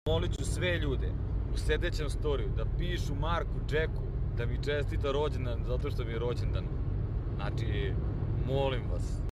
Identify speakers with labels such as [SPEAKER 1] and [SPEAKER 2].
[SPEAKER 1] Molit ću sve ljude u sledećem storiju da pišu Marku Džeku da mi čestita rođendan zato što mi je rođendan. Znači, molim vas.